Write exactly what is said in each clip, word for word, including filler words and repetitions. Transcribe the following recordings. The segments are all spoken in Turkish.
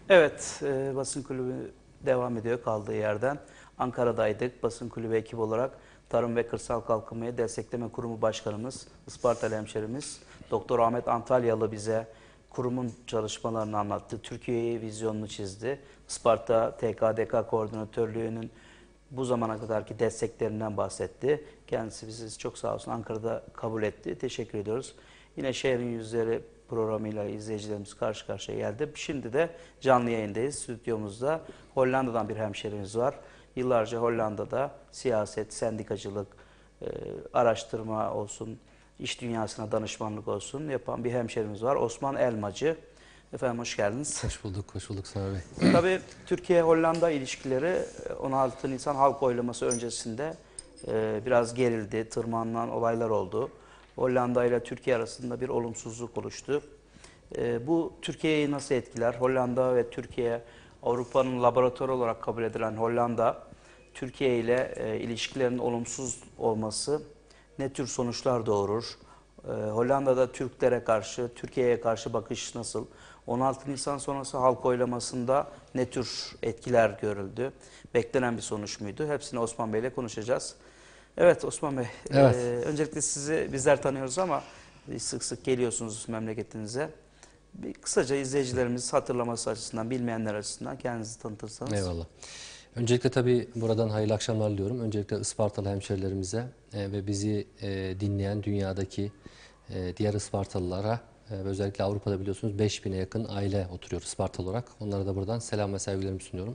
Evet, e, basın kulübü devam ediyor kaldığı yerden. Ankara'daydık. Basın kulübü ekibi olarak Tarım ve Kırsal Kalkınmayı Destekleme Kurumu Başkanımız, Ispartalı hemşerimiz Doktor Ahmet Antalyalı bize kurumun çalışmalarını anlattı. Türkiye'yi vizyonunu çizdi. Isparta T K D K Koordinatörlüğü'nün bu zamana kadarki desteklerinden bahsetti. Kendisi bizi çok sağ olsun Ankara'da kabul etti. Teşekkür ediyoruz. Yine Şehrin Yüzleri programıyla izleyicilerimiz karşı karşıya geldi. Şimdi de canlı yayındayız. Stüdyomuzda Hollanda'dan bir hemşerimiz var. Yıllarca Hollanda'da siyaset, sendikacılık, e, araştırma olsun, iş dünyasına danışmanlık olsun yapan bir hemşerimiz var. Osman Elmacı. Efendim hoş geldiniz. Hoş bulduk, hoş bulduk Sami Bey. Tabii Türkiye-Hollanda ilişkileri on altı Nisan halk oylaması öncesinde e, biraz gerildi, tırmanılan olaylar oldu. Hollanda ile Türkiye arasında bir olumsuzluk oluştu. E, bu Türkiye'yi nasıl etkiler? Hollanda ve Türkiye, Avrupa'nın laboratuvarı olarak kabul edilen Hollanda, Türkiye ile e, ilişkilerin olumsuz olması ne tür sonuçlar doğurur? E, Hollanda'da Türklere karşı, Türkiye'ye karşı bakış nasıl? on altı Nisan sonrası halk oylamasında ne tür etkiler görüldü? Beklenen bir sonuç muydu? Hepsini Osman Bey ile konuşacağız. Evet Osman Bey, Evet. e, öncelikle sizi bizler tanıyoruz ama sık sık geliyorsunuz memleketinize. Bir kısaca izleyicilerimiz hatırlaması açısından, bilmeyenler açısından kendinizi tanıtırsanız. Eyvallah. Öncelikle tabii buradan hayırlı akşamlar diliyorum. Öncelikle Ispartalı hemşerilerimize e, ve bizi e, dinleyen dünyadaki e, diğer Ispartalılara e, ve özellikle Avrupa'da biliyorsunuz beş bine yakın aile oturuyor Ispartalı olarak. Onlara da buradan selam ve sevgilerimi sunuyorum.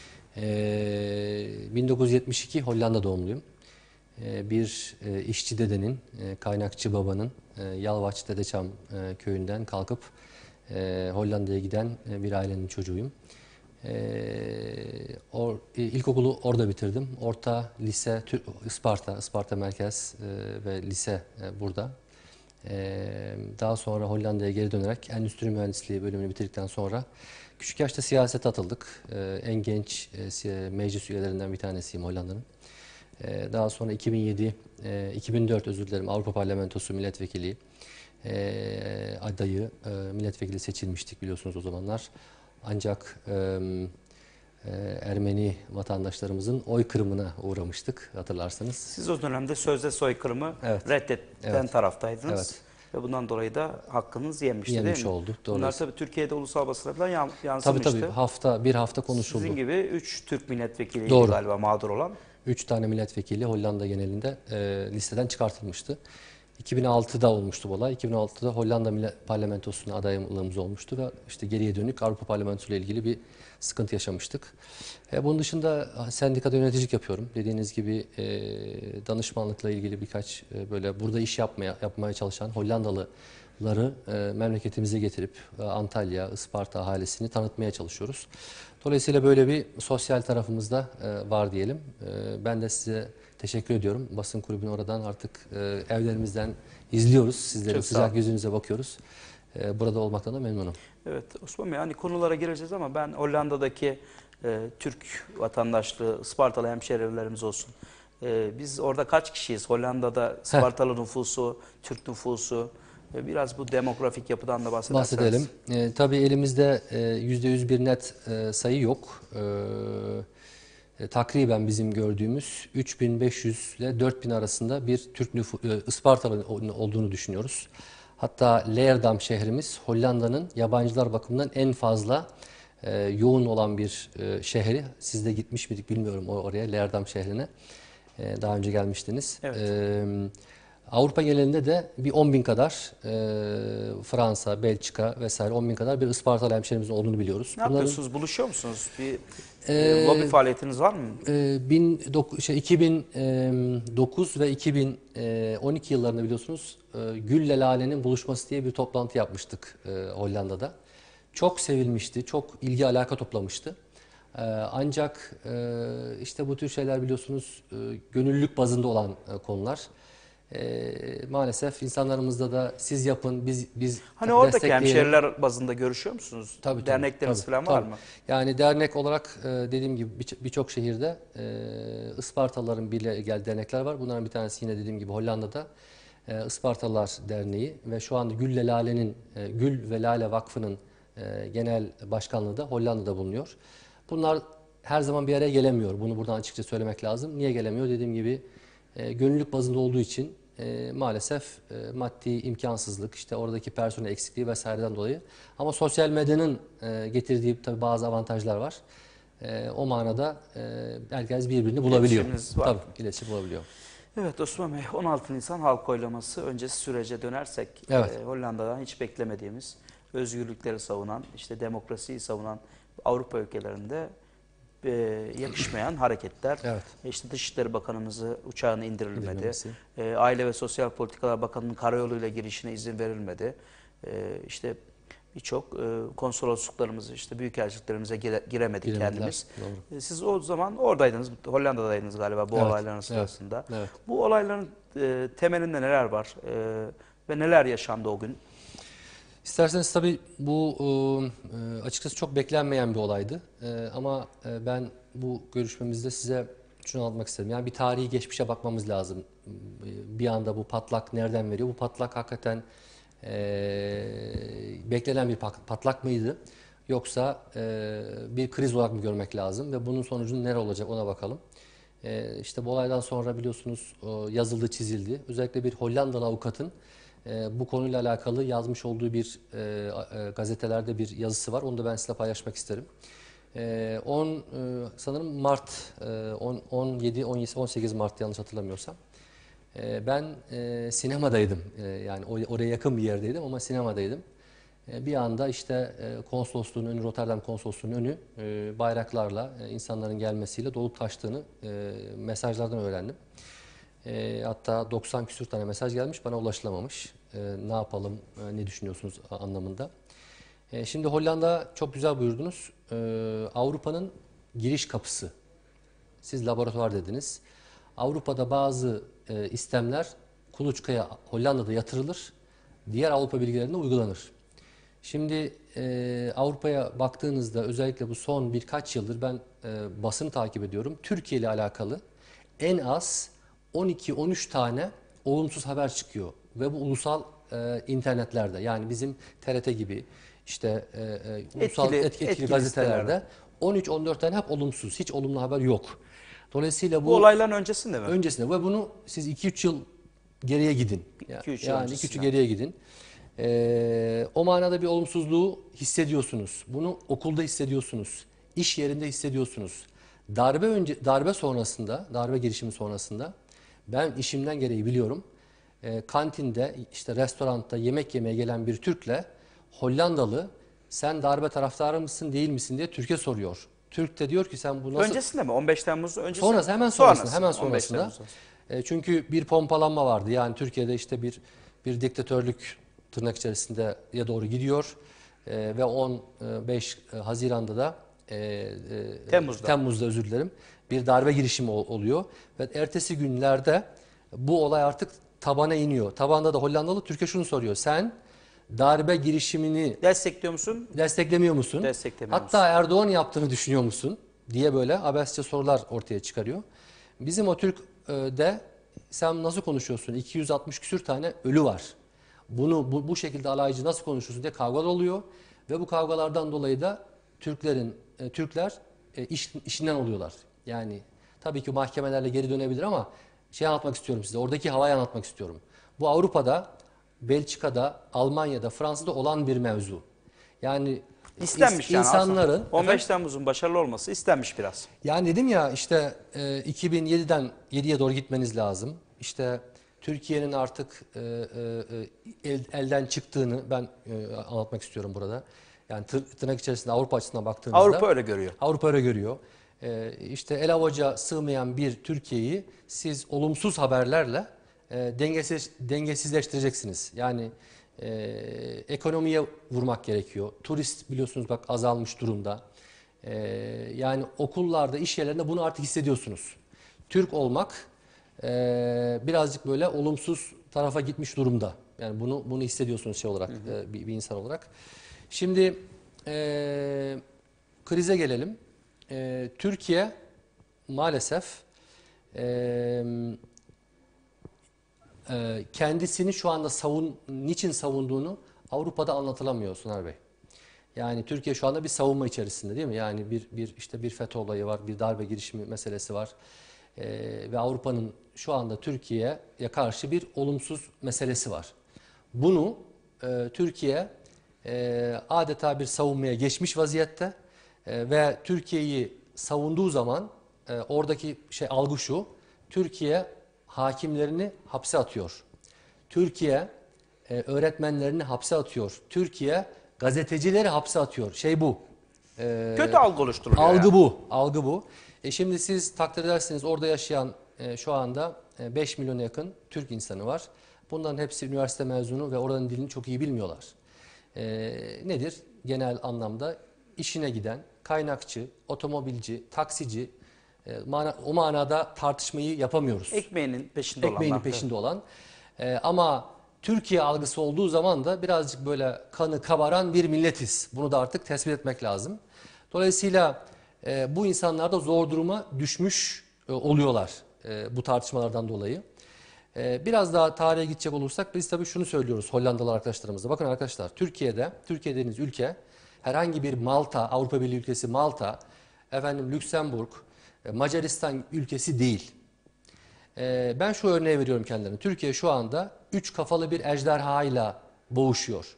E, bin dokuz yüz yetmiş iki Hollanda doğumluyum. E, bir e, işçi dedenin, e, kaynakçı babanın e, Yalvaç Dedeçam e, köyünden kalkıp e, Hollanda'ya giden e, bir ailenin çocuğuyum. Ee, or, ilkokulu orada bitirdim. Orta, lise, Tür- Isparta, Isparta Merkez e, ve lise e, burada. Ee, daha sonra Hollanda'ya geri dönerek Endüstri Mühendisliği bölümünü bitirdikten sonra küçük yaşta siyasete atıldık. Ee, en genç e, meclis üyelerinden bir tanesiyim Hollanda'nın. Ee, daha sonra iki bin yedi, e, iki bin dört özür dilerim Avrupa Parlamentosu milletvekili e, adayı, e, milletvekili seçilmiştik biliyorsunuz o zamanlar. Ancak e, e, Ermeni vatandaşlarımızın oy kırımına uğramıştık hatırlarsanız. Siz o dönemde sözde soykırımı Evet. reddetten Evet. taraftaydınız. Evet. Ve bundan dolayı da hakkınız yenmişti Yemiş değil mi? oldu. Bunlar Doğrusu. tabii Türkiye'de ulusal basına falan yan- Tabii yansımıştı. tabii hafta bir hafta konuşuldu. Sizin gibi üç Türk milletvekiliydi Doğru. galiba mağdur olan. Üç tane milletvekili Hollanda genelinde e, listeden çıkartılmıştı. iki bin altıda olmuştu bu olay. iki bin altıda Hollanda Millet Parlamentosu'na adaylığımız olmuştu ve işte geriye dönük Avrupa Parlamentosu ile ilgili bir sıkıntı yaşamıştık. E, bunun dışında sendikada yöneticilik yapıyorum. Dediğiniz gibi e, danışmanlıkla ilgili birkaç e, böyle burada iş yapmaya yapmaya çalışan Hollandalıları e, memleketimize getirip e, Antalya, Isparta ahalisini tanıtmaya çalışıyoruz. Dolayısıyla böyle bir sosyal tarafımız da e, var diyelim. E, ben de size teşekkür ediyorum. Basın kulübünü oradan artık e, evlerimizden izliyoruz. Sizlerin Çok sağ sıcak olun. yüzünüze bakıyoruz. E, burada olmaktan da memnunum. Evet Osman Bey, hani konulara gireceğiz ama ben Hollanda'daki e, Türk vatandaşlığı, Ispartalı hemşehrilerimiz olsun. E, biz orada kaç kişiyiz? Hollanda'da Ispartalı nüfusu, Türk nüfusu. E, biraz bu demografik yapıdan da bahsederseniz. Bahsedelim. E, tabii elimizde e, yüzde yüz bir net e, sayı yok. E, e, takriben bizim gördüğümüz üç bin beş yüz ile dört bin arasında bir Türk nüfu, e, Ispartalı olduğunu düşünüyoruz. Hatta Leerdam şehrimiz Hollanda'nın yabancılar bakımından en fazla e, yoğun olan bir e, şehri. Siz de gitmiş miydik bilmiyorum oraya, Leerdam şehrine. E, daha önce gelmiştiniz. Evet. E, Avrupa genelinde de bir on bin kadar e, Fransa, Belçika vesaire on bin kadar bir Ispartalı hemşehrimizin olduğunu biliyoruz. Ne yapıyorsunuz? Buluşuyor musunuz? Bir e, Ee, lobi faaliyetiniz var mı? e, bin dok- şey, iki bin dokuz ve iki bin on iki yıllarında biliyorsunuz e, Gülle Lale'nin buluşması diye bir toplantı yapmıştık e, Hollanda'da. Çok sevilmişti, çok ilgi alaka toplamıştı. E, ancak e, işte bu tür şeyler biliyorsunuz e, gönüllülük bazında olan e, konular. E, maalesef insanlarımızda da siz yapın, biz biz Hani oradaki destekleyelim. hemşehriler bazında görüşüyor musunuz? Tabii, tabii, Dernekleriniz tabii, falan var tabii. mı? Yani dernek olarak e, dediğim gibi bir- birçok şehirde e, Ispartalıların birliğe gel dernekler var. Bunların bir tanesi yine dediğim gibi Hollanda'da e, Ispartalılar Derneği ve şu anda Gül ve Lale'nin e, Gül ve Lale Vakfı'nın e, genel başkanlığı da Hollanda'da bulunuyor. Bunlar her zaman bir araya gelemiyor. Bunu buradan açıkça söylemek lazım. Niye gelemiyor? Dediğim gibi e, gönüllülük bazında olduğu için e, maalesef e, maddi imkansızlık, işte oradaki personel eksikliği vesaireden dolayı. Ama sosyal medyanın e, getirdiği tabii bazı avantajlar var. E, o manada e, herkes birbirini bulabiliyor. İletişiminiz var. Tabii, iletişim bulabiliyor. Evet Osman Bey, on altı Nisan halk oylaması öncesi sürece dönersek Evet. e, Hollanda'dan hiç beklemediğimiz özgürlükleri savunan, işte demokrasiyi savunan Avrupa ülkelerinde e, yakışmayan hareketler. Evet. E, İşte Dışişleri Bakanımızı uçağına indirilmedi. İndirilmesi. E, Aile ve Sosyal Politikalar Bakanı'nın karayoluyla girişine izin verilmedi. E, işte birçok e, konsolosluklarımızı, işte büyükelçiliklerimize gire, giremedik Giremediler, kendimiz. doğru. E, Siz o zaman oradaydınız, Hollanda'daydınız galiba bu Evet, olayların evet, sırasında. evet. Bu olayların e, temelinde neler var e, ve neler yaşandı o gün? İsterseniz tabii bu e, açıkçası çok beklenmeyen bir olaydı. E, ama e, ben bu görüşmemizde size şunu anlatmak istedim. Yani bir tarihi geçmişe bakmamız lazım. E, bir anda bu patlak nereden veriyor? Bu patlak hakikaten e, beklenen bir patlak mıydı? Yoksa e, bir kriz olarak mı görmek lazım? Ve bunun sonucu ne olacak ona bakalım. E, işte bu olaydan sonra biliyorsunuz e, yazıldı, çizildi. Özellikle bir Hollandalı avukatın e, bu konuyla alakalı yazmış olduğu bir e, e, gazetelerde bir yazısı var. Onu da ben sizinle paylaşmak isterim. E, on e, sanırım Mart, e, on, on yedi, on sekiz Mart yanlış hatırlamıyorsam. E, ben e, sinemadaydım. E, yani oraya yakın bir yerdeydim ama sinemadaydım. E, bir anda işte e, konsolosluğun önü, Rotterdam konsolosluğunun önü e, bayraklarla e, insanların gelmesiyle dolup taştığını e, mesajlardan öğrendim. E, hatta doksan küsür tane mesaj gelmiş, bana ulaşılamamış. E, ne yapalım, e, ne düşünüyorsunuz anlamında. E, şimdi Hollanda çok güzel buyurdunuz. E, Avrupa'nın giriş kapısı. Siz laboratuvar dediniz. Avrupa'da bazı e, istemler kuluçkaya Hollanda'da yatırılır, diğer Avrupa bilgilerinde uygulanır. Şimdi e, Avrupa'ya baktığınızda özellikle bu son birkaç yıldır ben e, basını takip ediyorum. Türkiye ile alakalı en az on iki on üç tane olumsuz haber çıkıyor ve bu ulusal e, internetlerde, yani bizim T R T gibi işte e, e, ulusal Etkili, etki, etkili etkili gazetelerde sitelerde. on üç on dört tane hep olumsuz, hiç olumlu haber yok. Dolayısıyla Bu bu olayların öncesinde mi? öncesinde ve bunu siz iki üç yıl geriye gidin. iki üç yıl Yani iki üç öncesinden. yıl geriye gidin. Ee, o manada bir olumsuzluğu hissediyorsunuz. Bunu okulda hissediyorsunuz. İş yerinde hissediyorsunuz. Darbe önce darbe sonrasında, darbe girişimi sonrasında ben işimden gereği biliyorum. Ee, kantinde, işte restoranda yemek yemeye gelen bir Türk'le Hollandalı sen darbe taraftarı mısın değil misin diye Türk'e soruyor. Türk de diyor ki sen bu nasıl... Öncesinde mi? on beş Temmuz öncesi Sonrası, mi? hemen sonrasında, Sonrası. hemen on beş sonrasında. Temmuz. E, çünkü bir pompalanma vardı. Yani Türkiye'de işte bir bir diktatörlük tırnak içerisinde ya doğru gidiyor. E, ve on beş Haziran'da da e, e, Temmuz'da. Temmuz'da özür dilerim, bir darbe girişimi ol- oluyor ve ertesi günlerde bu olay artık tabana iniyor. Tabanda da Hollandalı Türkiye şunu soruyor: sen darbe girişimini Destekliyor musun? desteklemiyor musun? Desteklemiyor Hatta Erdoğan yaptığını düşünüyor musun diye böyle abesçe sorular ortaya çıkarıyor. Bizim o Türk'de sen nasıl konuşuyorsun? iki yüz altmış küsür tane ölü var. Bunu bu, bu şekilde alaycı nasıl konuşuyorsun diye kavgalar oluyor ve bu kavgalardan dolayı da Türklerin e, Türkler e, iş, işinden oluyorlar. Yani tabii ki mahkemelerle geri dönebilir ama şey anlatmak istiyorum size. Oradaki havayı anlatmak istiyorum. Bu Avrupa'da, Belçika'da, Almanya'da, Fransa'da olan bir mevzu. Yani İstenmiş ins- yani. insanların aslında. on beş efendim? Temmuz'un başarılı olması istenmiş biraz. Yani dedim ya işte e, iki bin yediden yediye doğru gitmeniz lazım. İşte Türkiye'nin artık e, e, el, elden çıktığını ben e, anlatmak istiyorum burada. Yani tır, tırnak içerisinde Avrupa açısından baktığınızda. Avrupa öyle görüyor. Avrupa öyle görüyor. E, işte el avuca sığmayan bir Türkiye'yi siz olumsuz haberlerle e, dengesiz, dengesizleştireceksiniz. Yani e, ekonomiye vurmak gerekiyor. Turist biliyorsunuz bak azalmış durumda. Ee, yani okullarda, iş yerlerinde bunu artık hissediyorsunuz. Türk olmak e, birazcık böyle olumsuz tarafa gitmiş durumda. Yani bunu bunu hissediyorsunuz şey olarak, hı hı. E, bir, bir insan olarak. Şimdi e, krize gelelim. E, Türkiye maalesef e, e, kendisini şu anda savun, niçin savunduğunu Avrupa'da anlatılamıyor Soner Bey. Yani Türkiye şu anda bir savunma içerisinde değil mi? Yani bir bir işte bir FETÖ olayı var, bir darbe girişimi meselesi var. Ee, ve Avrupa'nın şu anda Türkiye'ye karşı bir olumsuz meselesi var. Bunu e, Türkiye e, adeta bir savunmaya geçmiş vaziyette E, ve Türkiye'yi savunduğu zaman e, oradaki şey algı şu: Türkiye hakimlerini hapse atıyor. Türkiye e, öğretmenlerini hapse atıyor. Türkiye gazetecileri hapse atıyor. Şey bu. E, Kötü algı oluşturuluyor algı yani. bu. Algı bu. E şimdi siz takdir edersiniz, orada yaşayan e, şu anda e, beş milyona yakın Türk insanı var. Bunların hepsi üniversite mezunu ve oranın dilini çok iyi bilmiyorlar. E, nedir? Genel anlamda işine giden kaynakçı, otomobilci, taksici, e, mana, o manada tartışmayı yapamıyoruz. Ekmeğinin peşinde Ekmeğinin olanlar. peşinde olan. Ee, ama Türkiye algısı olduğu zaman da birazcık böyle kanı kabaran bir milletiz. Bunu da artık tespit etmek lazım. Dolayısıyla e, bu insanlar da zor duruma düşmüş e, oluyorlar e, bu tartışmalardan dolayı. E, biraz daha tarihe gidecek olursak biz tabii şunu söylüyoruz Hollandalı arkadaşlarımıza. Bakın arkadaşlar, Türkiye'de, Türkiye dediğiniz ülke herhangi bir Malta, Avrupa Birliği ülkesi Malta, efendim Lüksemburg, e, Macaristan ülkesi değil. Ee, ben şu örneği veriyorum kendilerine. Türkiye şu anda üç kafalı bir ejderhayla boğuşuyor.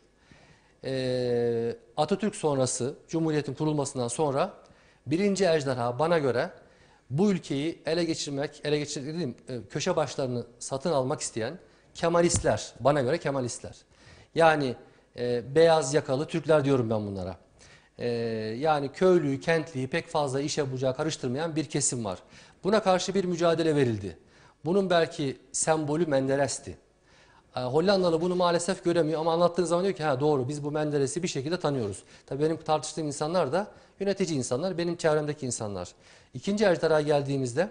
Ee, Atatürk sonrası, Cumhuriyet'in kurulmasından sonra birinci ejderha bana göre bu ülkeyi ele geçirmek, ele geçirmek dediğim e, köşe başlarını satın almak isteyen Kemalistler, bana göre Kemalistler. Yani e, beyaz yakalı Türkler diyorum ben bunlara. E, yani köylüyü, kentliyi pek fazla işe bucağa karıştırmayan bir kesim var. Buna karşı bir mücadele verildi. Bunun belki sembolü Menderes'ti. E, Hollandalı bunu maalesef göremiyor ama anlattığın zaman diyor ki ha doğru, biz bu Menderes'i bir şekilde tanıyoruz. Tabii benim tartıştığım insanlar da yönetici insanlar, benim çevremdeki insanlar. İkinci ejderha geldiğimizde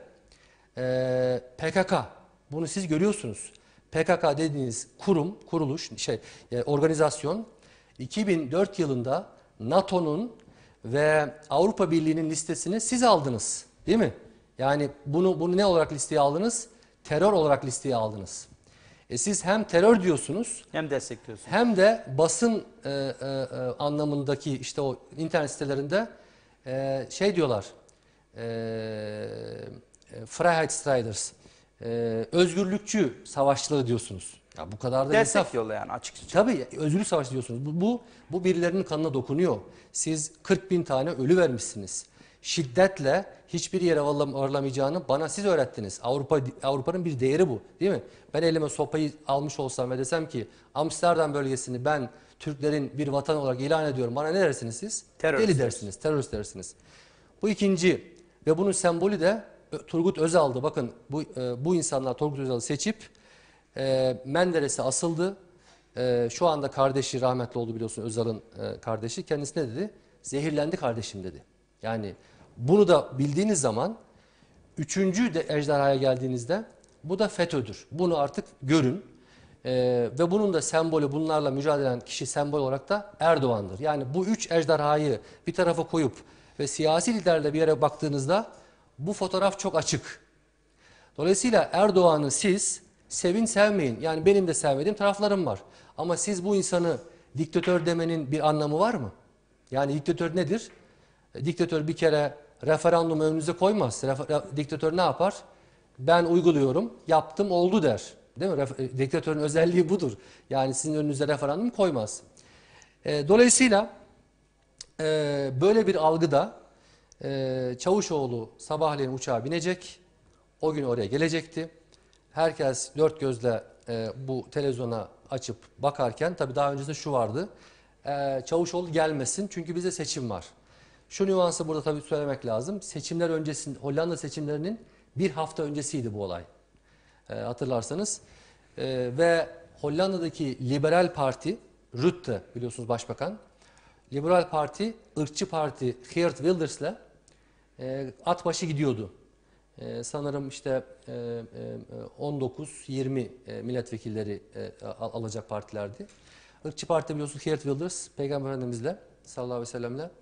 e, P K K, bunu siz görüyorsunuz. P K K dediğiniz kurum, kuruluş, şey, e, organizasyon iki bin dört yılında NATO'nun ve Avrupa Birliği'nin listesini siz aldınız, değil mi? Yani bunu bunu ne olarak listeye aldınız? Terör olarak listeye aldınız. E siz hem terör diyorsunuz, Hem destekliyorsunuz. hem de basın e, e, e, anlamındaki işte o internet sitelerinde e, şey diyorlar, e, e, Freiheitsstriders, e, özgürlükçü savaşçıları diyorsunuz. Ya bu kadar da insaf. Destekliyorlar yani açıkçası. Tabii özgürlük savaşı diyorsunuz. Bu, bu, bu birilerinin kanına dokunuyor. Siz kırk bin tane ölü vermişsiniz. Şiddetle hiçbir yere varlam- varlamayacağını bana siz öğrettiniz. Avrupa Avrupa'nın bir değeri bu, değil mi? Ben elime sopayı almış olsam ve desem ki Amsterdam bölgesini ben Türklerin bir vatan olarak ilan ediyorum, bana ne dersiniz siz? Terörist Deli dersiniz. dersiniz, terörist dersiniz. Bu ikinci ve bunun sembolü de Ö- Turgut Özal'dı. Bakın bu, e, bu insanlar Turgut Özal'ı seçip e, Menderes'e asıldı. E, şu anda kardeşi rahmetli oldu, biliyorsun, Özal'ın e, kardeşi. Kendisi ne dedi? Zehirlendi kardeşim dedi. Yani bunu da bildiğiniz zaman üçüncü de ejderhaya geldiğinizde bu da FETÖ'dür. Bunu artık görün. E, ve bunun da sembolü, bunlarla mücadele eden kişi sembol olarak da Erdoğan'dır. Yani bu üç ejderhayı bir tarafa koyup ve siyasi liderle bir yere baktığınızda bu fotoğraf çok açık. Dolayısıyla Erdoğan'ı siz sevin sevmeyin, yani benim de sevmediğim taraflarım var. Ama siz bu insanı diktatör demenin bir anlamı var mı? Yani diktatör nedir? E, Diktatör bir kere referandum önünüze koymaz. Refer- diktatör ne yapar? Ben uyguluyorum, yaptım, oldu der. Değil mi? Ref- e, diktatörün özelliği budur. Yani sizin önünüze referandum koymaz. E, dolayısıyla e, böyle bir algıda e, Çavuşoğlu sabahleyin uçağa binecek. O gün oraya gelecekti. Herkes dört gözle e, bu televizyona açıp bakarken, tabii daha öncesinde şu vardı. E, Çavuşoğlu gelmesin çünkü bize seçim var. Şu nüansı burada tabii söylemek lazım. Seçimler öncesinde, Hollanda seçimlerinin bir hafta öncesiydi bu olay. E, hatırlarsanız. E, ve Hollanda'daki Liberal Parti, Rutte biliyorsunuz başbakan. Liberal Parti, ırkçı parti Geert Wilders'le e, at başı gidiyordu. Ee, sanırım işte e, e, on dokuz yirmi e, milletvekilleri e, al- alacak partilerdi. Irkçı Parti biliyorsunuz Geert Wilders, Peygamber Efendimizle sallallahu aleyhi ve sellemle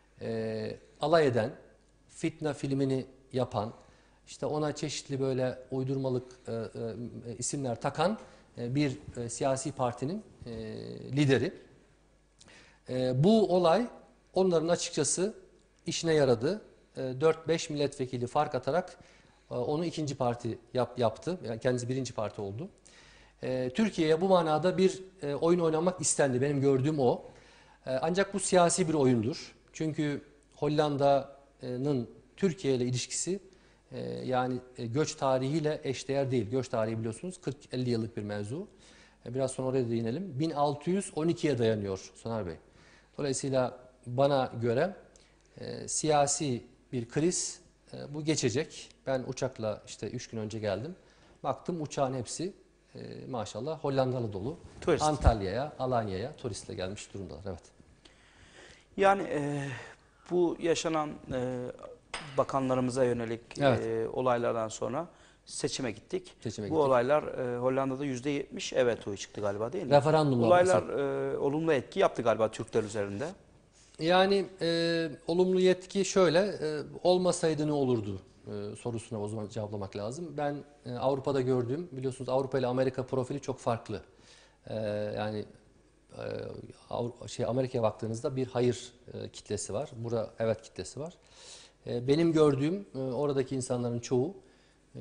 e, alay eden, fitne filmini yapan, işte ona çeşitli böyle uydurmalık e, e, isimler takan e, bir e, siyasi partinin e, lideri. E, bu olay onların açıkçası işine yaradı. E, dört beş milletvekili fark atarak e, onu ikinci parti yap, yaptı. Yani kendisi birinci parti oldu. E, Türkiye'ye bu manada bir e, oyun oynamak istendi. Benim gördüğüm o. E, ancak bu siyasi bir oyundur. Çünkü Hollanda'nın Türkiye ile ilişkisi e, yani e, göç tarihiyle eşdeğer değil. Göç tarihi biliyorsunuz kırk elli yıllık bir mevzu. E, biraz sonra oraya değinelim. bin altı yüz on ikiye dayanıyor Soner Bey. Dolayısıyla bana göre e, siyasi bir kriz e, bu geçecek. Ben uçakla işte üç gün önce geldim. Baktım uçağın hepsi e, maşallah Hollandalı dolu. Turist. Antalya'ya, Alanya'ya turistle gelmiş durumdalar. Evet. Yani e, bu yaşanan e, bakanlarımıza yönelik Evet. e, olaylardan sonra seçime gittik. Seçime bu gittik. olaylar e, Hollanda'da yüzde yetmiş evet oyu çıktı galiba değil mi? Referandumlar Olaylar mesela. e, olumlu etki yaptı galiba Türkler üzerinde. Yani e, olumlu yetki şöyle, e, olmasaydı ne olurdu e, sorusuna o zaman cevaplamak lazım. Ben e, Avrupa'da gördüğüm, biliyorsunuz Avrupa ile Amerika profili çok farklı. E, yani e, Avru- şey Amerika'ya baktığınızda bir hayır e, kitlesi var, burada evet kitlesi var. E, benim gördüğüm e, oradaki insanların çoğu e,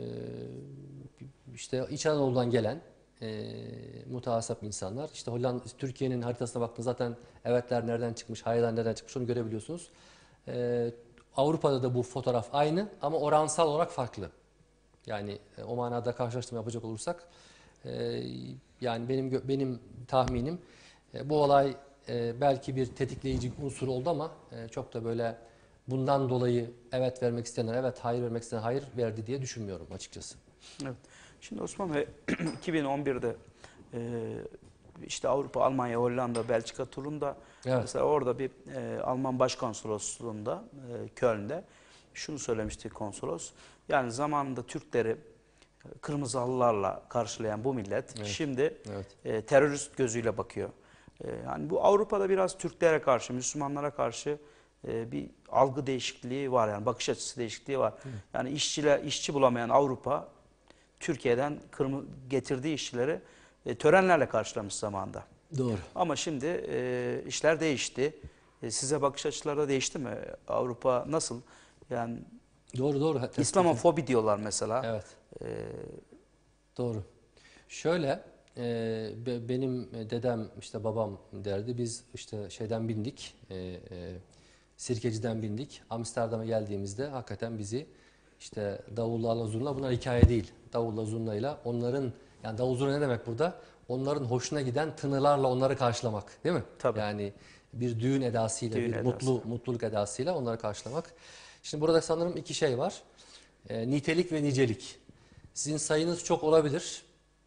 işte İç Anadolu'dan gelen e, mutasap insanlar. İşte Hollanda, Türkiye'nin haritasına baktığınız zaten evetler nereden çıkmış, hayırlar nereden çıkmış onu görebiliyorsunuz. E, Avrupa'da da bu fotoğraf aynı ama oransal olarak farklı. Yani e, o manada karşılaştırma yapacak olursak e, yani benim gö- benim tahminim e, bu olay e, belki bir tetikleyici unsur oldu ama e, çok da böyle bundan dolayı evet vermek isteyenler evet, hayır vermek isteyenler hayır verdi diye düşünmüyorum açıkçası. Evet. Şimdi Osman Bey iki bin on birde e, işte Avrupa, Almanya, Hollanda, Belçika turunda Evet. mesela orada bir e, Alman Başkonsolosluğunda e, Köln'de şunu söylemişti konsolos. Yani zamanında Türkleri e, kırmızı halılarla karşılayan bu millet Evet. şimdi Evet. e, terörist gözüyle bakıyor. E, yani bu Avrupa'da biraz Türklere karşı, Müslümanlara karşı e, bir algı değişikliği var, yani bakış açısı değişikliği var. Hı. Yani işçiler, işçi bulamayan Avrupa Türkiye'den kırmızı getirdiği işçileri e, törenlerle karşılamış zamanında. Doğru. Ama şimdi e, işler değişti. E, size bakış açıları da değişti mi? Avrupa nasıl? Yani Doğru doğru. Tespit- İslamofobi diyorlar mesela. Evet. E, Doğru. Şöyle e, be- benim dedem işte babam derdi, biz işte şeyden bindik, e, e, Sirkeci'den bindik. Amsterdam'a geldiğimizde hakikaten bizi işte davullarla zurna, bunlar hikaye değil. Davulla zurnayla onların, yani davul zurna ne demek burada? Onların hoşuna giden tınılarla onları karşılamak, değil mi? Tabii. Yani bir düğün edasıyla, Düğün bir edası. mutlu mutluluk edasıyla onları karşılamak. Şimdi burada sanırım iki şey var. E, nitelik ve nicelik. Sizin sayınız çok olabilir.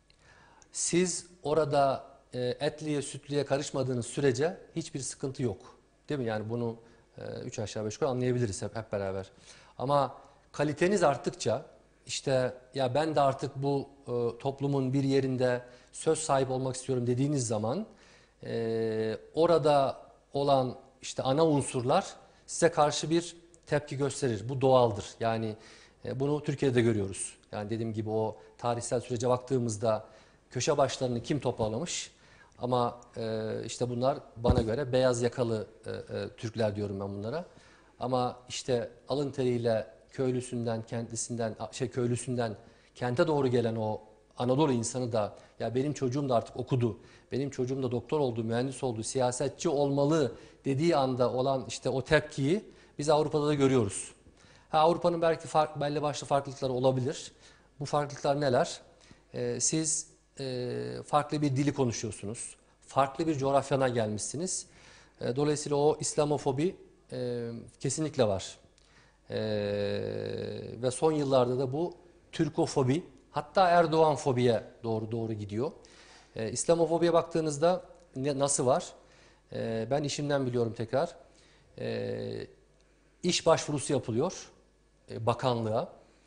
Siz orada e, etliye sütlüye karışmadığınız sürece hiçbir sıkıntı yok. Değil mi? Yani bunu e, üç aşağı beş yukarı anlayabiliriz hep, hep beraber. Ama kaliteniz arttıkça işte ya ben de artık bu e, toplumun bir yerinde söz sahibi olmak istiyorum dediğiniz zaman e, orada olan işte ana unsurlar size karşı bir tepki gösterir. Bu doğaldır. Yani e, bunu Türkiye'de de görüyoruz. Yani dediğim gibi o tarihsel sürece baktığımızda köşe başlarını kim toparlamış? Ama e, işte bunlar bana göre beyaz yakalı e, e, Türkler diyorum ben bunlara. Ama işte alın teriyle köylüsünden, kentlisinden, şey köylüsünden kente doğru gelen o Anadolu insanı da ya benim çocuğum da artık okudu, benim çocuğum da doktor oldu, mühendis oldu, siyasetçi olmalı dediği anda olan işte o tepkiyi biz Avrupa'da da görüyoruz. Ha, Avrupa'nın belki fark, belli başlı farklılıkları olabilir. Bu farklılıklar neler? Ee, siz e, farklı bir dili konuşuyorsunuz. Farklı bir coğrafyadan gelmişsiniz. E, dolayısıyla o İslamofobi e, kesinlikle var. E, ve son yıllarda da bu Türkofobi, hatta Erdoğan fobiye doğru doğru gidiyor. E, İslamofobiye baktığınızda ne, nasıl var? E, ben işimden biliyorum tekrar. E, iş başvurusu yapılıyor e, bakanlığa.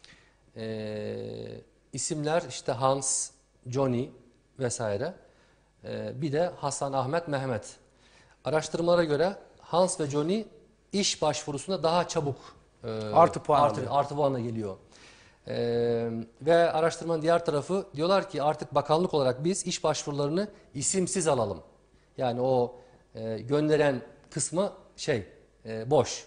E, isimler işte Hans, Johnny vesaire. E, bir de Hasan, Ahmet, Mehmet. Araştırmalara göre Hans ve Johnny iş başvurusunda daha çabuk e, Artı puan artı, alıyor. artı puanla geliyor. E, ve araştırmanın diğer tarafı diyorlar ki artık bakanlık olarak biz iş başvurularını isimsiz alalım. Yani o e, gönderen kısmı şey e, boş.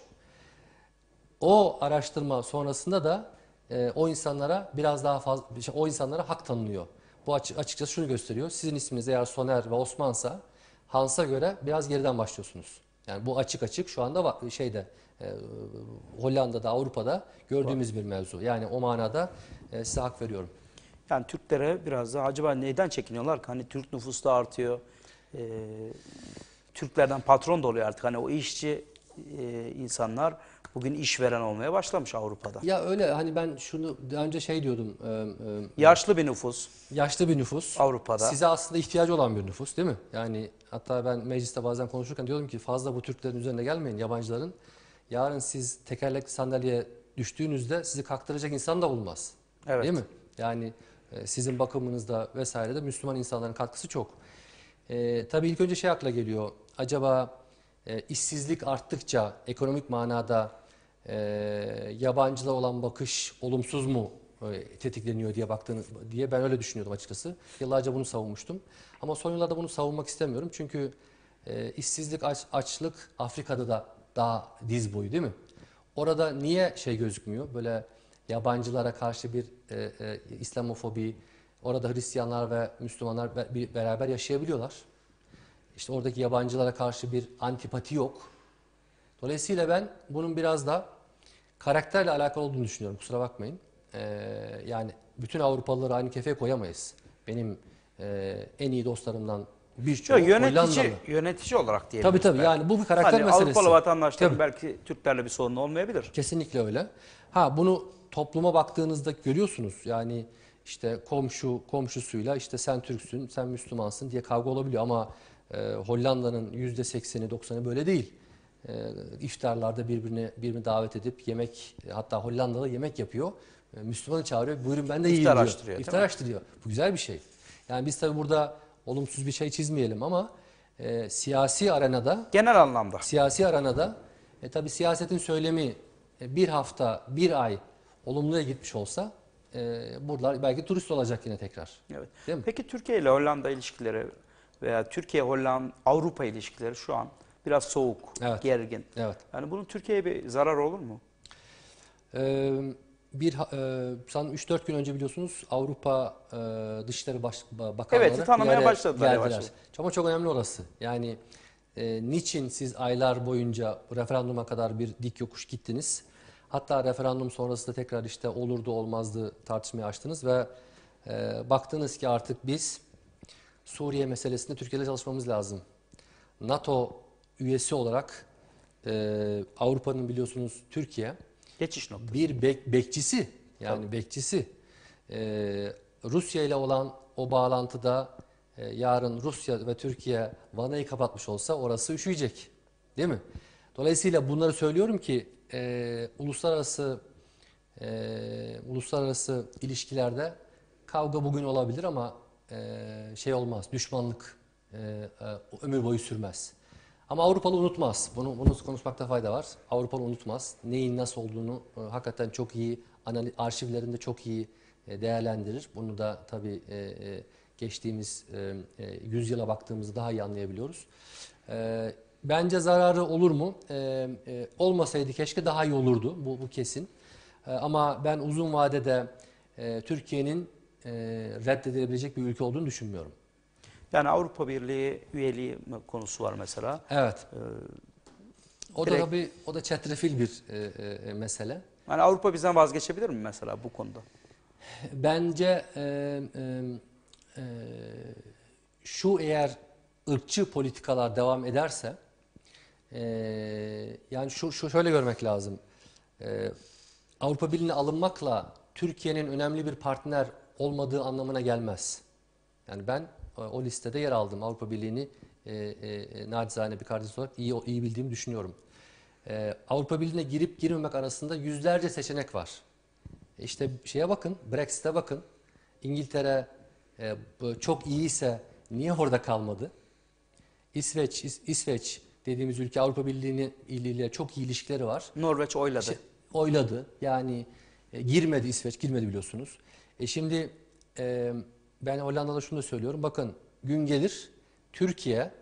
O araştırma sonrasında da e, o insanlara biraz daha fazla, o insanlara hak tanınıyor. Bu açık, açıkçası şunu gösteriyor. Sizin isminiz eğer Soner ve Osman'sa Hans'a göre biraz geriden başlıyorsunuz. Yani bu açık açık şu anda va- şeyde e, Hollanda'da, Avrupa'da gördüğümüz bir mevzu. Yani o manada e, size hak veriyorum. Yani Türklere biraz da acaba neyden çekiniyorlar ki? Hani Türk nüfusu da artıyor. Ee, Türklerden patron da oluyor artık. Hani o işçi e, insanlar bugün işveren olmaya başlamış Avrupa'da. Ya öyle hani ben şunu daha önce şey diyordum. e, e, Yaşlı bir nüfus Yaşlı bir nüfus. Avrupa'da. Size aslında ihtiyacı olan bir nüfus değil mi? Yani hatta ben mecliste bazen konuşurken diyordum ki fazla bu Türklerin üzerine gelmeyin, yabancıların. Yarın siz tekerlekli sandalyeye düştüğünüzde sizi kalktıracak insan da bulmaz. Evet. Değil mi? Yani e, sizin bakımınızda vesairede Müslüman insanların katkısı çok. E, tabii ilk önce şey akla geliyor. Acaba e, işsizlik arttıkça ekonomik manada e, yabancılara olan bakış olumsuz mu e, tetikleniyor diye baktığını diye ben öyle düşünüyordum açıkçası. Yıllarca bunu savunmuştum. Ama son yıllarda bunu savunmak istemiyorum. Çünkü e, işsizlik, aç, açlık Afrika'da da daha diz boyu değil mi? Orada niye şey gözükmüyor? Böyle yabancılara karşı bir e, e, İslamofobi, orada Hristiyanlar ve Müslümanlar be- bir beraber yaşayabiliyorlar. İşte oradaki yabancılara karşı bir antipati yok. Dolayısıyla ben bunun biraz da karakterle alakalı olduğunu düşünüyorum. Kusura bakmayın. Ee, yani bütün Avrupalıları aynı kefeye koyamayız. Benim e, en iyi dostlarımdan birçoğu Yok, yönetici Hollandalı. yönetici olarak Tabii diyebiliriz tabii belki. yani bu bir karakter Hani meselesi. Avrupalı vatandaşların Tabii. belki Türklerle bir sorunu olmayabilir. Kesinlikle öyle. Ha bunu topluma baktığınızda görüyorsunuz. Yani işte komşu komşusuyla işte sen Türksün, sen Müslümansın diye kavga olabiliyor ama e, Hollanda'nın yüzde sekseni doksanı böyle değil. E, iftarlarda birbirini birbirini davet edip yemek, hatta Hollandalı yemek yapıyor. E, Müslümanı çağırıyor. Buyurun ben de yiyeyim İftar diyor. açtırıyor, değil İftar mi? açtırıyor. Bu güzel bir şey. Yani biz tabii burada olumsuz bir şey çizmeyelim ama e, siyasi arenada Genel anlamda. Siyasi arenada e, tabii siyasetin söylemi e, bir hafta, bir ay olumluya gitmiş olsa e, buralar belki turist olacak yine tekrar. Evet. Değil mi? Peki Türkiye ile Hollanda ilişkileri veya Türkiye Hollanda Avrupa ilişkileri şu an biraz soğuk, Evet. gergin. Evet. Yani bunun Türkiye'ye bir zarar olur mu? E, bir ha- e, sanırım üç dört gün önce biliyorsunuz Avrupa e, Dışişleri Baş, Bakanları Evet, tanımaya bir araya başladılar geldiler. yavaş yavaş. Ama çok önemli orası. Yani e, niçin siz aylar boyunca referanduma kadar bir dik yokuş gittiniz? Hatta referandum sonrası da tekrar işte olurdu olmazdı tartışmayı açtınız ve e, baktınız ki artık biz Suriye meselesinde Türkiye ile çalışmamız lazım. NATO üyesi olarak e, Avrupa'nın biliyorsunuz Türkiye Geçiş noktası. bir bek, bekçisi yani bekçisi. Ee, Rusya ile olan o bağlantıda e, yarın Rusya ve Türkiye vanayı kapatmış olsa orası üşüyecek. Değil mi? Dolayısıyla bunları söylüyorum ki e, uluslararası e, uluslararası ilişkilerde kavga bugün olabilir ama e, şey olmaz, düşmanlık e, e, ömür boyu sürmez. Ama Avrupalı unutmaz. Bunu, bunu konuşmakta fayda var. Avrupalı unutmaz. Neyin nasıl olduğunu e, hakikaten çok iyi, analiz, arşivlerinde çok iyi e, değerlendirir. Bunu da tabii e, e, geçtiğimiz e, e, yüzyıla baktığımızda daha iyi anlayabiliyoruz. E, bence zararı olur mu? E, e, olmasaydı keşke daha iyi olurdu. Bu, bu kesin. E, ama ben uzun vadede e, Türkiye'nin e, reddedilebilecek bir ülke olduğunu düşünmüyorum. Yani Avrupa Birliği üyeliği konusu var mesela. Evet. Ee, O da direkt- tabii o da çetrefil bir e, e, mesele. Yani Avrupa bizden vazgeçebilir mi mesela bu konuda? Bence e, e, e, şu eğer ırkçı politikalar devam ederse e, yani şu, şu şöyle görmek lazım. E, Avrupa Birliği'ne alınmakla Türkiye'nin önemli bir partner olmadığı anlamına gelmez. Yani ben e, o listede yer aldım. Avrupa Birliği'ni e, e, nacizane bir kardeş olarak iyi iyi bildiğimi düşünüyorum. E, Avrupa Birliği'ne girip girmemek arasında yüzlerce seçenek var. İşte şeye bakın, Brexit'e bakın. İngiltere e, bu çok iyiyse niye orada kalmadı? İsveç, İs- İsveç dediğimiz ülke Avrupa Birliği ile çok iyi ilişkileri var. Norveç oyladı. İşte oyladı. Yani e, girmedi İsveç, girmedi biliyorsunuz. E şimdi e, ben Hollanda'da şunu da söylüyorum. Bakın gün gelir Türkiye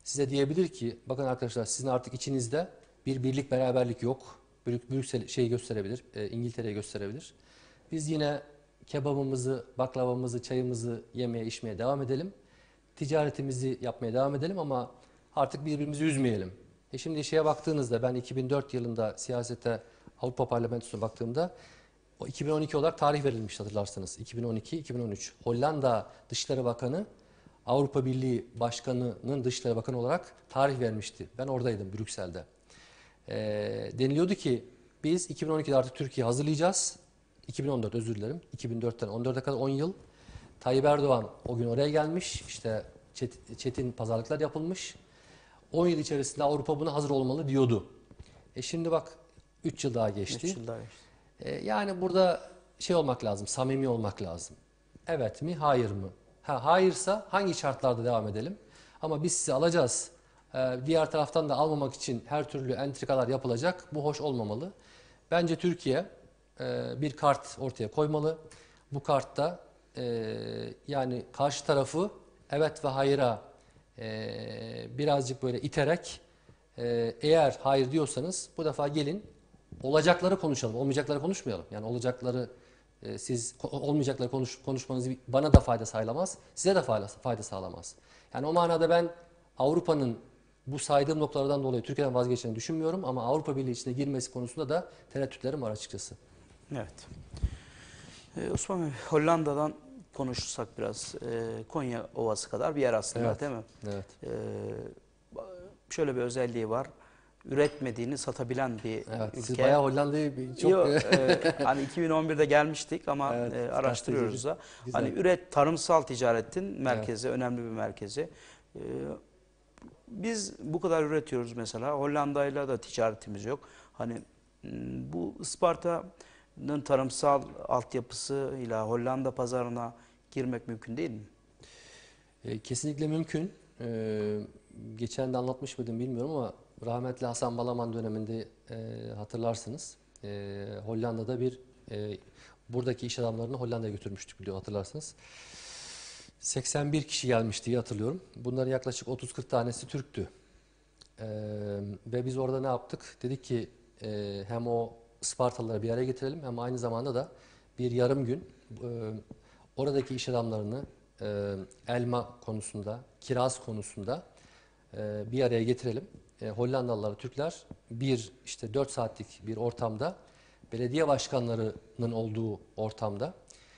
size diyebilir ki bakın arkadaşlar sizin artık içinizde bir birlik beraberlik yok. Brük- Brüksel şeyi gösterebilir, e, İngiltere'yi gösterebilir. Biz yine kebabımızı, baklavamızı, çayımızı yemeye, içmeye devam edelim. Ticaretimizi yapmaya devam edelim ama artık birbirimizi üzmeyelim. E şimdi şeye baktığınızda ben iki bin dört yılında siyasete Avrupa Parlamentosu'na baktığımda o iki bin on iki olarak tarih verilmiş hatırlarsanız. iki bin on iki iki bin on üç. Hollanda Dışişleri Bakanı Avrupa Birliği Başkanı'nın Dışişleri Bakanı olarak tarih vermişti. Ben oradaydım Brüksel'de. E, deniliyordu ki biz iki bin on ikide artık Türkiye hazırlayacağız. iki bin on dört özür dilerim. iki bin dörtten on dörde kadar on yıl. Tayyip Erdoğan o gün oraya gelmiş. İşte çet, çetin pazarlıklar yapılmış. on yıl içerisinde Avrupa buna hazır olmalı diyordu. E şimdi bak üç yıl daha geçti. üç yıl daha geçti. E, yani burada şey olmak lazım, samimi olmak lazım. Evet mi, hayır mı? Ha, hayırsa hangi şartlarda devam edelim? Ama biz sizi alacağız. Ee, diğer taraftan da almamak için her türlü entrikalar yapılacak. Bu hoş olmamalı. Bence Türkiye e, bir kart ortaya koymalı. Bu kartta e, yani karşı tarafı evet ve hayıra e, birazcık böyle iterek e, eğer hayır diyorsanız bu defa gelin olacakları konuşalım. Olmayacakları konuşmayalım. Yani olacakları e, siz olmayacakları konuş, konuşmanız bana da fayda sağlamaz, size de fayda, fayda sağlamaz. Yani o manada ben Avrupa'nın bu saydığım noktalardan dolayı Türkiye'den vazgeçeceğini düşünmüyorum ama Avrupa Birliği içine girmesi konusunda da tereddütlerim var açıkçası. Evet. Ee, Osman Bey, Hollanda'dan konuşursak biraz e, Konya Ovası kadar bir yer aslında, Evet. değil mi? Evet. Ee, şöyle bir özelliği var. Üretmediğini satabilen bir Evet. Siz ülke. bayağı Hollanda'yı bir- çok Yok, e, hani iki bin on birde gelmiştik ama Evet, e, araştırıyoruz da. güzel. Hani üret tarımsal ticaretin merkezi, önemli bir merkezi. E, biz bu kadar üretiyoruz mesela. Hollanda'yla da ticaretimiz yok. Hani m, bu Isparta'nın tarımsal altyapısıyla Hollanda pazarına girmek mümkün değil mi? E, kesinlikle mümkün. E, geçen de anlatmış mıydım bilmiyorum ama rahmetli Hasan Balaman döneminde e, hatırlarsınız. E, Hollanda'da bir e, buradaki iş adamlarını Hollanda'ya götürmüştük biliyor hatırlarsınız. seksen bir kişi gelmişti diye hatırlıyorum. Bunların yaklaşık otuz kırk tanesi Türktü. E, ve biz orada ne yaptık? Dedik ki e, hem o Ispartalıları bir araya getirelim hem aynı zamanda da bir yarım gün e, oradaki iş adamlarını e, elma konusunda, kiraz konusunda e, bir araya getirelim. E, Hollandalılar, Türkler bir işte dört saatlik bir ortamda belediye başkanlarının olduğu ortamda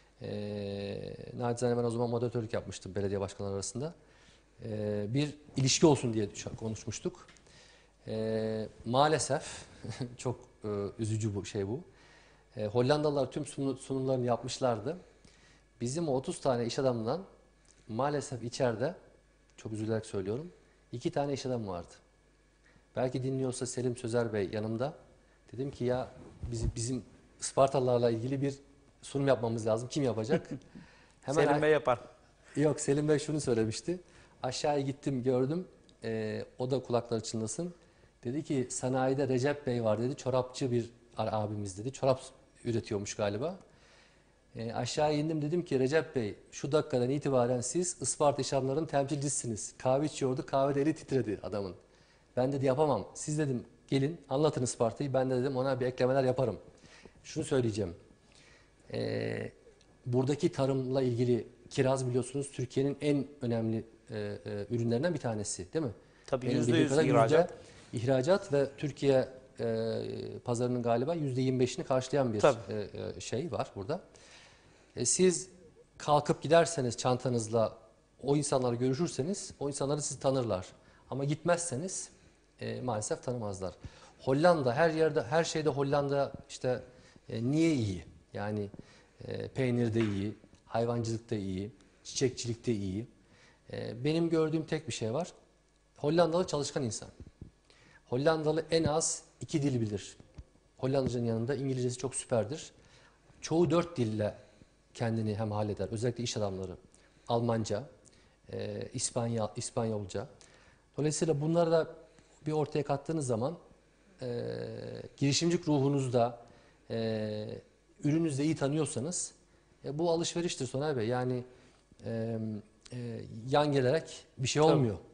e, nacizane ben o zaman moderatörlük yapmıştım belediye başkanları arasında. E, bir ilişki olsun diye konuşmuştuk. E, maalesef çok e, üzücü bu şey bu. E, Hollandalılar tüm sunumlarını yapmışlardı. Bizim o otuz tane iş adamından maalesef içeride, çok üzülerek söylüyorum, iki tane iş adamı vardı. Belki dinliyorsa Selim Sözer Bey yanımda. Dedim ki ya bizim, bizim Ispartalılarla ilgili bir sunum yapmamız lazım. Kim yapacak? Hemen Selim Bey yapar. Yok Selim Bey şunu söylemişti. Aşağıya gittim gördüm. Ee, o da kulakları çınlasın. Dedi ki sanayide Recep Bey var dedi. Çorapçı bir abimiz dedi. Çorap üretiyormuş galiba. E, aşağı indim dedim ki Recep Bey şu dakikadan itibaren siz Isparta iş adamlarının temsilcisiniz. Kahve içiyordu kahvede eli titredi adamın. Ben dedi yapamam. Siz dedim gelin anlatın Isparta'yı ben de dedim ona bir eklemeler yaparım. Şunu söyleyeceğim. E, buradaki tarımla ilgili kiraz biliyorsunuz Türkiye'nin en önemli e, e, ürünlerinden bir tanesi değil mi? Tabii Benim yüzde bildiğim yüz kadarıyla ihracat. yüzde ihracat ve Türkiye e, pazarının galiba yüzde yirmi beşini karşılayan bir Tabii. e, e, şey var burada. E, siz kalkıp giderseniz çantanızla o insanlarla görüşürseniz o insanları sizi tanırlar. Ama gitmezseniz e, maalesef tanımazlar. Hollanda her yerde her şeyde Hollanda işte e, niye iyi? Yani e, peynirde iyi, hayvancılıkta iyi, çiçekçilikte iyi. E, benim gördüğüm tek bir şey var. Hollandalı çalışkan insan. Hollandalı en az iki dil bilir. Hollandacının yanında İngilizcesi çok süperdir. Çoğu dört dille kendini hem halleder. Özellikle iş adamları. Almanca, e, İspanya, İspanyolca. Dolayısıyla bunları da bir ortaya kattığınız zaman e, girişimcilik ruhunuzda, e, ürününüzde iyi tanıyorsanız e, bu alışveriştir Soner Bey. Yani e, e, yan gelerek bir şey Tabii. olmuyor.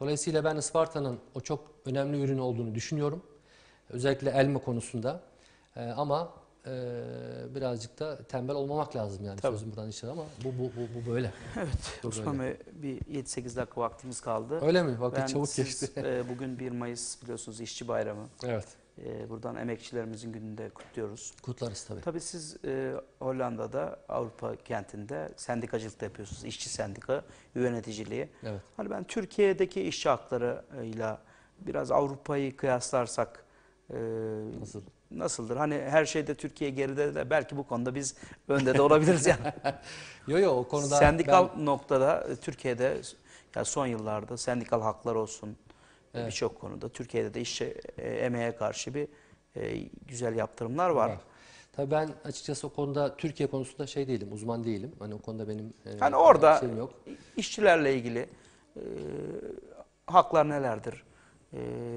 Dolayısıyla ben Isparta'nın o çok önemli ürün olduğunu düşünüyorum. Özellikle elma konusunda. Ee, ama e, birazcık da tembel olmamak lazım yani Tabii. sözüm buradan dışarı ama bu, bu, bu, bu böyle. Evet, Bu Osman böyle. Bey, bir yedi sekiz dakika vaktimiz kaldı. Öyle mi? Vakit Ben çabuk siz geçti. e, bugün bir Mayıs biliyorsunuz İşçi Bayramı. Evet. E, buradan emekçilerimizin gününde kutluyoruz. Kutlarız tabii. Tabii siz e, Hollanda'da Avrupa kentinde sendikacılık da yapıyorsunuz. İşçi sendika yöneticiliği. Evet. Hani ben Türkiye'deki işçi haklarıyla biraz Avrupa'yı kıyaslarsak e, Nasıl? nasıldır? Hani her şeyde Türkiye geride de belki bu konuda biz önde de olabiliriz yani. Yo yo o konuda Sendikal ben noktada e, Türkiye'de ya son yıllarda sendikal haklar olsun e, Evet. birçok konuda Türkiye'de de işçi e, emeğe karşı bir e, güzel yaptırımlar var. var. Tabii ben açıkçası o konuda Türkiye konusunda şey değilim, uzman değilim. Hani o konuda benim e, Hani orada şeyim yok. işçilerle ilgili e, haklar nelerdir? E,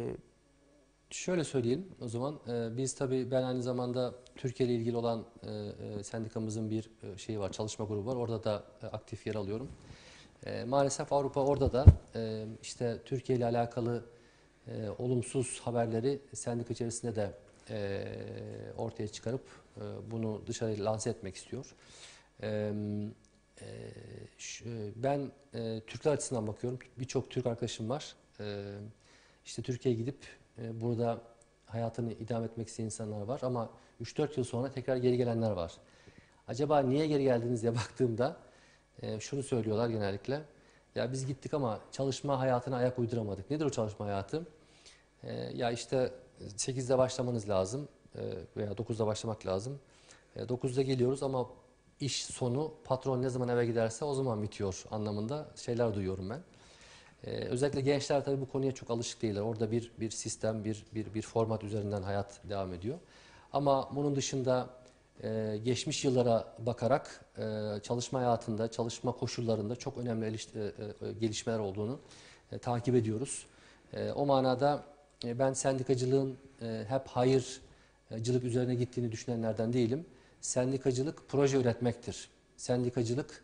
Şöyle söyleyeyim o zaman. Ee, biz tabii ben aynı zamanda Türkiye ile ilgili olan e, e, sendikamızın bir e, şeyi var, çalışma grubu var. Orada da e, aktif yer alıyorum. E, maalesef Avrupa orada da e, işte Türkiye ile alakalı e, olumsuz haberleri sendika içerisinde de e, ortaya çıkarıp e, bunu dışarı lanse etmek istiyor. E, e, ş- e, ben e, Türkler açısından bakıyorum. Birçok Türk arkadaşım var. E, işte Türkiye'ye gidip e, burada hayatını idame etmek isteyen insanlar var ama üç dört yıl sonra tekrar geri gelenler var. Acaba niye geri geldiniz diye baktığımda e, şunu söylüyorlar genellikle. Ya biz gittik ama çalışma hayatına ayak uyduramadık. Nedir o çalışma hayatı? E, ya işte sekizde başlamanız lazım e, veya dokuzda başlamak lazım. E, dokuzda geliyoruz ama iş sonu patron ne zaman eve giderse o zaman bitiyor anlamında şeyler duyuyorum ben. Ee, özellikle gençler tabii bu konuya çok alışık değiller. Orada bir bir sistem, bir bir bir format üzerinden hayat devam ediyor. Ama bunun dışında e, geçmiş yıllara bakarak e, çalışma hayatında, çalışma koşullarında çok önemli eliş- e, e, gelişmeler olduğunu e, takip ediyoruz. E, o manada e, ben sendikacılığın e, hep hayırcılık üzerine gittiğini düşünenlerden değilim. Sendikacılık proje üretmektir. Sendikacılık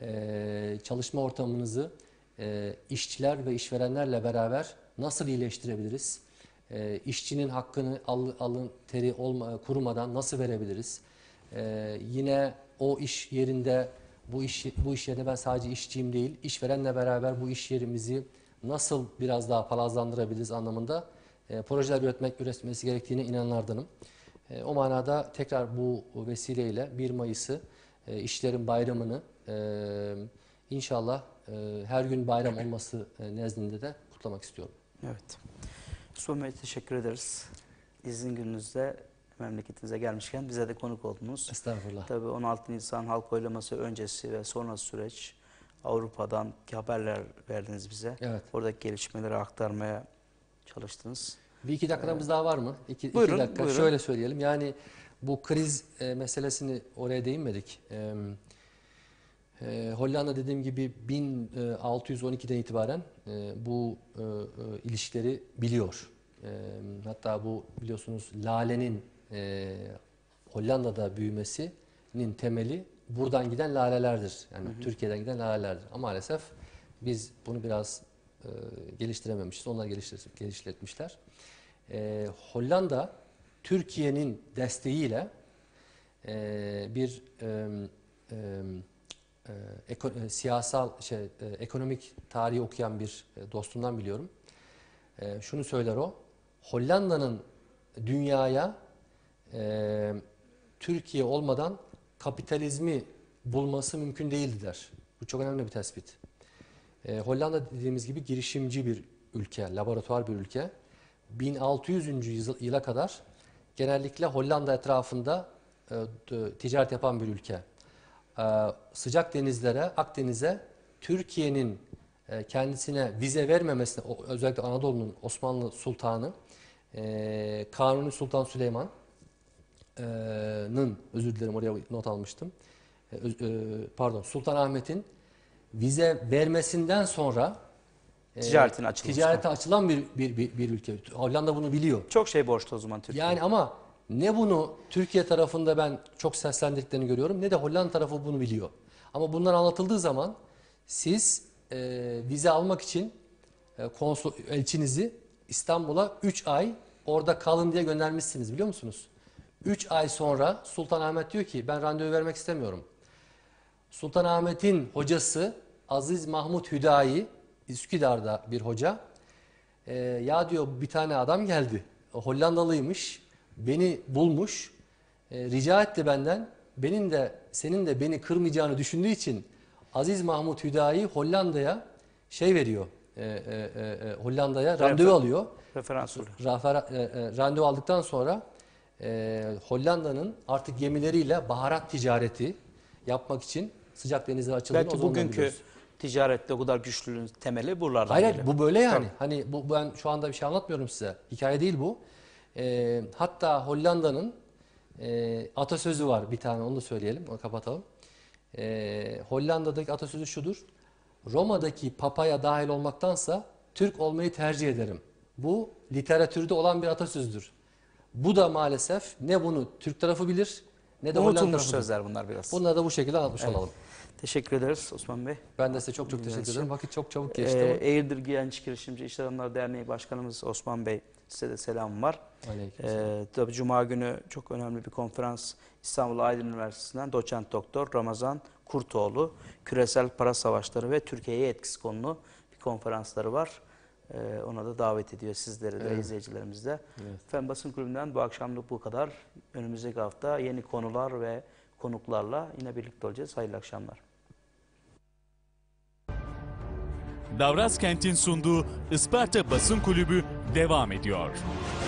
e, çalışma ortamınızı e, işçiler ve işverenlerle beraber nasıl iyileştirebiliriz? E, işçinin hakkını al, alın teri olma, kurumadan nasıl verebiliriz? E, yine o iş yerinde bu iş bu iş yerine ben sadece işçiyim değil, işverenle beraber bu iş yerimizi nasıl biraz daha palazlandırabiliriz anlamında e, projeler üretmek üretmesi gerektiğine inananlardanım. E, o manada tekrar bu vesileyle bir Mayıs'ı e, işçilerin bayramını e, inşallah e, her gün bayram olması e, nezdinde de kutlamak istiyorum. evet. Osman Bey teşekkür ederiz. İzin gününüzde memleketinize gelmişken bize de konuk oldunuz. Estağfurullah. Tabii on altı Nisan halk oylaması öncesi ve sonrası süreç Avrupa'dan haberler verdiniz bize. Evet. Oradaki gelişmeleri aktarmaya çalıştınız. Bir iki dakikamız daha var mı? İki, Buyurun, iki dakika. buyurun. Şöyle söyleyelim. Yani bu kriz e, meselesini oraya değinmedik. E, e, Hollanda dediğim gibi bin altı yüz on ikiden itibaren e, bu e, e, ilişkileri biliyor. E, hatta bu biliyorsunuz lalenin e, Hollanda'da büyümesinin temeli buradan giden lalelerdir. Yani hı hı. Türkiye'den giden lalelerdir. Ama maalesef biz bunu biraz e, geliştirememişiz. Onlar geliştir, geliştirmişler. E, Hollanda Türkiye'nin desteğiyle e, bir e, e, e, eko, e, siyasal şey e, ekonomik tarihi okuyan bir e, dostumdan biliyorum. E, şunu söyler o. Hollanda'nın dünyaya e, Türkiye olmadan kapitalizmi bulması mümkün değildi der. Bu çok önemli bir tespit. E, Hollanda dediğimiz gibi girişimci bir ülke, laboratuvar bir ülke. bin altı yüzüncü yıla kadar genellikle Hollanda etrafında e, ticaret yapan bir ülke. E, sıcak denizlere, Akdeniz'e Türkiye'nin e, kendisine vize vermemesine, özellikle Anadolu'nun Osmanlı Sultanı e, Kanuni Sultan Süleyman'ın, özür dilerim oraya not almıştım, e, e, pardon Sultanahmet'in vize vermesinden sonra Ticaretin e, açılması. ticarete açılan bir, bir, bir, bir ülke. Hollanda bunu biliyor. Çok şey borçlu o zaman Türkiye. Yani ama ne bunu Türkiye tarafında ben çok seslendirdiklerini görüyorum ne de Hollanda tarafı bunu biliyor. Ama bunlar anlatıldığı zaman siz e, vize almak için e, konsul elçinizi İstanbul'a üç ay orada kalın diye göndermişsiniz, biliyor musunuz? üç ay sonra Sultanahmet diyor ki ben randevu vermek istemiyorum. Sultanahmet'in hocası Aziz Mahmut Hüdayi, Üsküdar'da bir hoca. E, ya diyor bir tane adam geldi. Hollandalıymış. Beni bulmuş. E, rica etti benden. Benim de senin de beni kırmayacağını düşündüğü için Aziz Mahmut Hüdayi Hollanda'ya şey veriyor. E, e, e, Hollanda'ya randevu alıyor. Referans oluyor. Rafer, e, e, randevu aldıktan sonra e, Hollanda'nın artık gemileriyle baharat ticareti yapmak için sıcak denizler açıldığını o Belki zamandan bugünkü biliyoruz. ticarette o kadar güçlülüğün temeli buralardan Hayır, geliyor. bu böyle yani. Tabii. Hani bu ben şu anda bir şey anlatmıyorum size. Hikaye değil bu. Ee, hatta Hollanda'nın e, atasözü var bir tane, onu da söyleyelim, onu kapatalım. Ee, Hollanda'daki atasözü şudur: Roma'daki papaya dahil olmaktansa Türk olmayı tercih ederim. Bu literatürde olan bir atasözdür. Bu da maalesef ne bunu Türk tarafı bilir ne de Hollanda Unutulmuş tarafı bilir. sözler bunlar biraz. Bunları da bu şekilde anlatmış olalım. Teşekkür ederiz Osman Bey. Ben de size çok çok teşekkür ederim. Vakit çok çabuk geçti. Ee, ama. Eğirdir Genç Girişimci İş Adamları Derneği Başkanımız Osman Bey, size de selam var. Aleykümselam. Ee, tabii Cuma günü çok önemli bir konferans İstanbul Aydın Üniversitesi'nden doçent doktor Ramazan Kurtoğlu, küresel para savaşları ve Türkiye'ye etkisi konulu bir konferansları var. Ee, ona da davet ediyor sizleri de, Evet. izleyicilerimizi de. Evet. Fen Basın Kulübü'nden bu akşamlık bu kadar. Önümüzdeki hafta yeni konular ve konuklarla yine birlikte olacağız. Hayırlı akşamlar. Davraz Kent'in sunduğu Isparta Basın Kulübü devam ediyor.